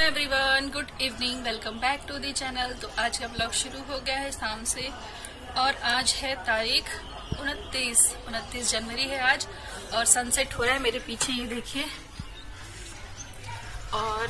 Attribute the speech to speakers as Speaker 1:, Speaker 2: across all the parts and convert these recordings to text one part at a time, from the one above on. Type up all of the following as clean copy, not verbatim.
Speaker 1: Everyone, good evening, welcome back to the channel. तो आज का ब्लॉग शुरू हो गया है शाम से और आज है तारीख 29 जनवरी है आज और सनसेट हो रहा है मेरे पीछे, ये देखिए। और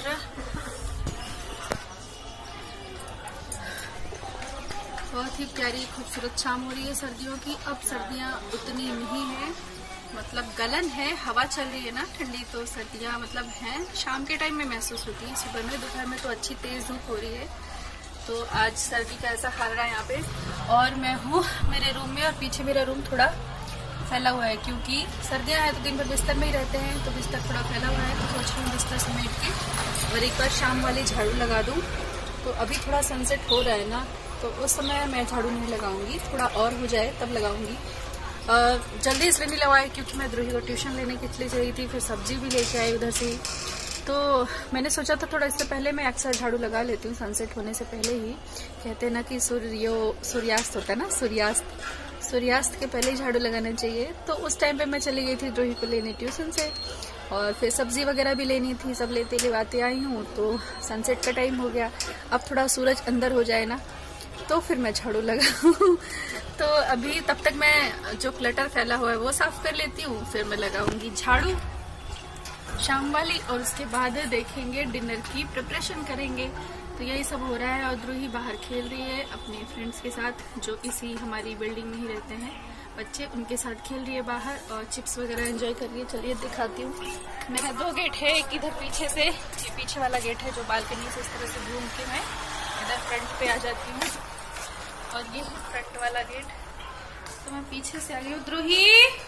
Speaker 1: बहुत ही प्यारी खूबसूरत शाम हो रही है सर्दियों की। अब सर्दियां उतनी नहीं है, मतलब गलन है, हवा चल रही है ना ठंडी, तो सर्दियां मतलब हैं शाम के टाइम में महसूस होती है। सुबह में दोपहर में तो अच्छी तेज धूप हो रही है। तो आज सर्दी का ऐसा हाल रहा है यहाँ पे। और मैं हूँ मेरे रूम में और पीछे मेरा रूम थोड़ा फैला हुआ है क्योंकि सर्दियां हैं तो दिन भर बिस्तर में ही रहते हैं, तो बिस्तर थोड़ा फैला हुआ है। तो सोच रही हूँ बिस्तर समेट के और एक बार शाम वाली झाड़ू लगा दूँ। तो अभी थोड़ा सनसेट हो रहा है ना, तो उस समय मैं झाड़ू नहीं लगाऊंगी, थोड़ा और हो जाए तब लगाऊंगी। जल्दी इसलिए नहीं लगाई क्योंकि मैं द्रोही को ट्यूशन लेने के लिए गई थी, फिर सब्जी भी लेके आई उधर से ही। तो मैंने सोचा था थोड़ा इससे पहले मैं अक्सर झाड़ू लगा लेती हूँ सनसेट होने से पहले ही। कहते हैं ना कि सूर्यास्त होता है ना, सूर्यास्त के पहले ही झाड़ू लगाना चाहिए। तो उस टाइम पे मैं चली गई थी द्रोही को लेने ट्यूशन से और फिर सब्जी वगैरह भी लेनी थी, सब लेते आई हूँ। तो सनसेट का टाइम हो गया, अब थोड़ा सूरज अंदर हो जाए ना तो फिर मैं झाड़ू लगाऊं। तो अभी तब तक मैं जो क्लटर फैला हुआ है वो साफ कर लेती हूँ, फिर मैं लगाऊंगी झाड़ू शाम वाली और उसके बाद देखेंगे डिनर की प्रिपरेशन करेंगे। तो यही सब हो रहा है और द्रोही बाहर खेल रही है अपने फ्रेंड्स के साथ जो इसी हमारी बिल्डिंग में ही रहते हैं बच्चे, उनके साथ खेल रही है बाहर और चिप्स वगैरह एंजॉय कर रही है। चलिए दिखाती हूँ। मेरा 2 गेट है, एक इधर पीछे से, ये पीछे वाला गेट है जो बालकनी से इस तरह से घूम के मैं इधर फ्रंट पे आ जाती हूँ और ये है फ्रंट वाला गेट। तो मैं पीछे से आ गई हूँ। द्रोही,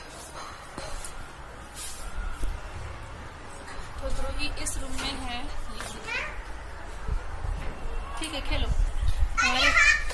Speaker 1: तो द्रोही इस रूम में है, ठीक है खेलो। हमारे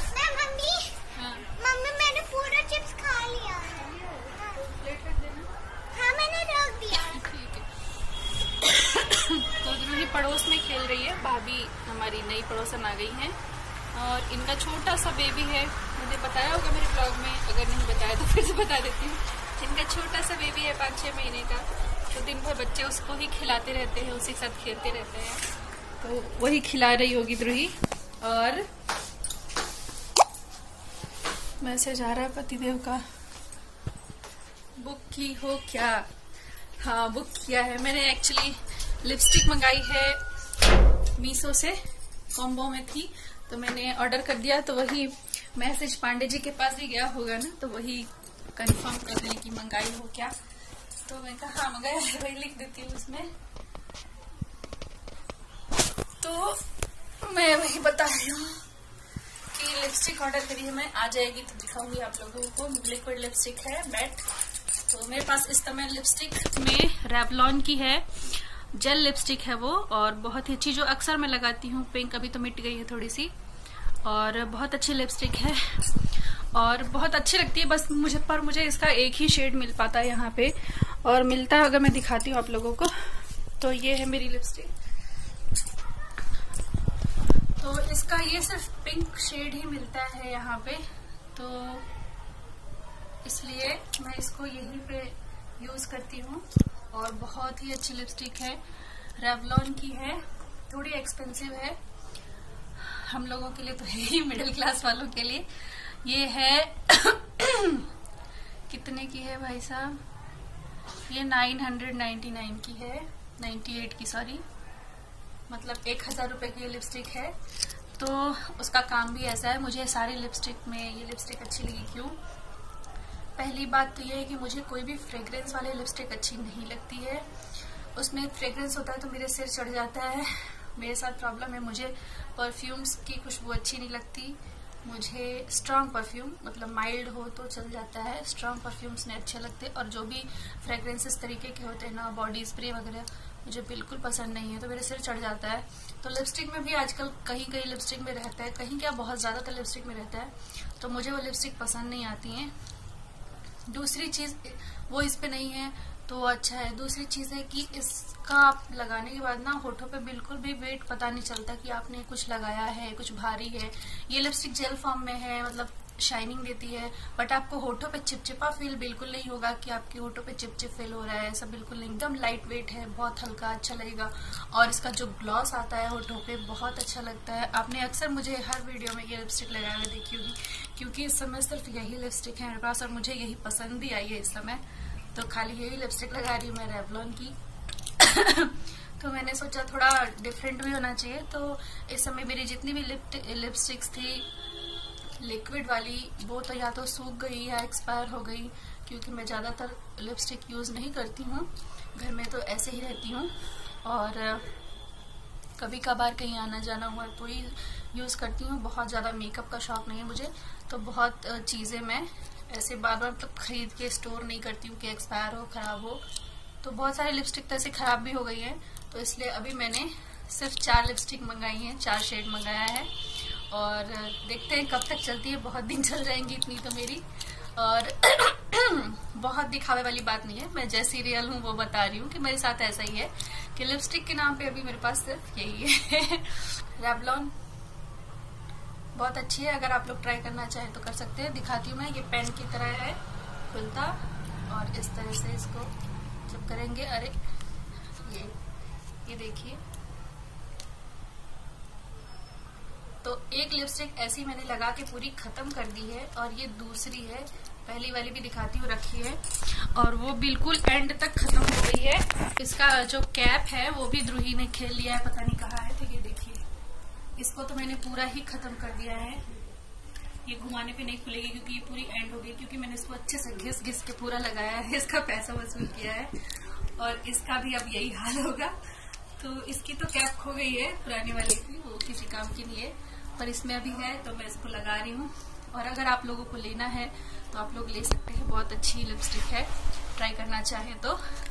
Speaker 2: मम्मी मैंने पूरा चिप्स खा लिया है।
Speaker 1: प्लेट रख देना।
Speaker 2: हाँ मैंने रख दिया।
Speaker 1: ठीक है। तो द्रोही पड़ोस में खेल रही है, भाभी हमारी नई पड़ोसन आ गई हैं और इनका छोटा सा बेबी है। मैंने बताया होगा मेरे ब्लॉग में, अगर नहीं बताया तो फिर से बता देती हूँ। इनका छोटा सा बेबी है 5-6 महीने का, तो दिन भर बच्चे उसको ही खिलाते रहते हैं, उसी के साथ खेलते रहते हैं। तो वही खिला रही होगी द्रोही। और मैसेज आ रहा है पतिदेव का, बुक की हो क्या? हाँ बुक किया है मैंने। एक्चुअली लिपस्टिक मंगाई है मीशो से, कॉम्बो में थी तो मैंने ऑर्डर कर दिया। तो वही मैसेज पांडे जी के पास ही गया होगा ना, तो वही कंफर्म कर रहे हैं कि मंगाई हो क्या। तो मैं कहा हाँ मंगाया है, वही लिख देती हूँ उसमें। तो मैं वही बता रही हूँ कि लिपस्टिक ऑर्डर करी है मैं, आ जाएगी तो दिखाऊंगी आप लोगों को। लिक्विड लिपस्टिक है मैट। तो मेरे पास इस समय लिपस्टिक में रेवलॉन की है, जेल लिपस्टिक है वो, और बहुत ही अच्छी जो अक्सर मैं लगाती हूँ। पिंक अभी तो मिट गई है थोड़ी सी, और बहुत अच्छी लिपस्टिक है और बहुत अच्छी लगती है। बस मुझे इसका एक ही शेड मिल पाता है यहाँ पे, और मिलता है अगर मैं दिखाती हूँ आप लोगों को। तो ये है मेरी लिपस्टिक, तो इसका ये सिर्फ पिंक शेड ही मिलता है यहाँ पे, तो इसलिए मैं इसको यहीं पे यूज करती हूँ। और बहुत ही अच्छी लिपस्टिक है, रेवलॉन की है, थोड़ी एक्सपेंसिव है हम लोगों के लिए तो है ही, मिडिल क्लास वालों के लिए। ये है कितने की है भाई साहब? ये 999 की है, 98 की सॉरी, मतलब 1000 रुपए की लिपस्टिक है। तो उसका काम भी ऐसा है। मुझे सारी लिपस्टिक में ये लिपस्टिक अच्छी लगी। क्यों? पहली बात तो ये है कि मुझे कोई भी फ्रेग्रेंस वाली लिपस्टिक अच्छी नहीं लगती है। उसमें फ्रेग्रेंस होता है तो मेरे सिर चढ़ जाता है, मेरे साथ प्रॉब्लम है। मुझे परफ्यूम्स की खुशबू अच्छी नहीं लगती। मुझे स्ट्रॉन्ग परफ्यूम, मतलब माइल्ड हो तो चल जाता है, स्ट्रॉन्ग परफ्यूम्स नहीं अच्छे लगते। और जो भी फ्रेग्रेंसेस तरीके के होते हैं ना, बॉडी स्प्रे वगैरह, मुझे बिल्कुल पसंद नहीं है, तो मेरे सिर चढ़ जाता है। तो लिपस्टिक में भी आजकल कहीं कहीं लिपस्टिक में रहता है, कहीं क्या बहुत ज्यादातर लिपस्टिक में रहता है, तो मुझे वो लिपस्टिक पसंद नहीं आती है। दूसरी चीज वो इस पे नहीं है तो अच्छा है। दूसरी चीज है कि इसका आप लगाने के बाद ना होठों पे बिल्कुल भी वेट पता नहीं चलता कि आपने कुछ लगाया है, कुछ भारी है। ये लिपस्टिक जेल फॉर्म में है, मतलब शाइनिंग देती है, बट आपको होठों पे चिपचिपा फील बिल्कुल नहीं होगा कि आपके होठों पे चिपचिप फील हो रहा है, ऐसा बिल्कुल नहीं। एकदम लाइट वेट है, बहुत हल्का, अच्छा लगेगा। और इसका जो ग्लॉस आता है होठों पे बहुत अच्छा लगता है। आपने अक्सर मुझे हर वीडियो में ये लिपस्टिक लगाए हुए देखी होगी, क्योंकि इस समय सिर्फ यही लिपस्टिक है मेरे पास और मुझे यही पसंद भी आई है इस समय, तो खाली यही लिपस्टिक लगा रही हूँ मैं रेवलॉन की। तो मैंने सोचा थोड़ा डिफरेंट भी होना चाहिए, तो इस समय मेरी जितनी भी लिपस्टिक्स थी लिक्विड वाली, वो तो या तो सूख गई या एक्सपायर हो गई, क्योंकि मैं ज़्यादातर लिपस्टिक यूज़ नहीं करती हूँ, घर में तो ऐसे ही रहती हूँ। और कभी कभार कहीं आना जाना हुआ तो ही यूज़ करती हूँ। बहुत ज़्यादा मेकअप का शौक नहीं है मुझे, तो बहुत चीज़ें मैं ऐसे बार बार मतलब खरीद के स्टोर नहीं करती हूँ कि एक्सपायर हो, ख़राब हो। तो बहुत सारे लिपस्टिक तो ऐसे ख़राब भी हो गई हैं, तो इसलिए अभी मैंने सिर्फ 4 लिपस्टिक मंगाई हैं, 4 शेड मंगाया है और देखते हैं कब तक चलती है। बहुत दिन चल जाएंगी इतनी तो मेरी। और बहुत दिखावे वाली बात नहीं है, मैं जैसी रियल हूँ वो बता रही हूँ कि मेरे साथ ऐसा ही है कि लिपस्टिक के नाम पे अभी मेरे पास सिर्फ यही है। रेवलॉन बहुत अच्छी है, अगर आप लोग ट्राई करना चाहें तो कर सकते हैं। दिखाती हूँ मैं, ये पेन की तरह है खुलता, और इस तरह से इसको जब करेंगे, अरे ये देखिए। तो एक लिपस्टिक ऐसी मैंने लगा के पूरी खत्म कर दी है, और ये दूसरी है, पहली वाली भी दिखाती हूँ, रखी है और वो बिल्कुल एंड तक खत्म हो गई है। इसका जो कैप है वो भी द्रुही ने खेल लिया है, पता नहीं कहाँ है। तो ये देखिए, इसको तो मैंने पूरा ही खत्म कर दिया है। ये घुमाने पे नहीं खुलेगी क्योंकि ये पूरी एंड हो गई, क्योंकि मैंने इसको अच्छे से घिस घिस के पूरा लगाया है, इसका पैसा वसूल किया है। और इसका भी अब यही हाल होगा। तो इसकी तो कैप खो गई है, पुरानी वाली की, वो किसी काम की नहीं है, पर इसमें अभी है तो मैं इसको लगा रही हूँ। और अगर आप लोगों को लेना है तो आप लोग ले सकते हैं, बहुत अच्छी लिपस्टिक है, ट्राई करना चाहे तो।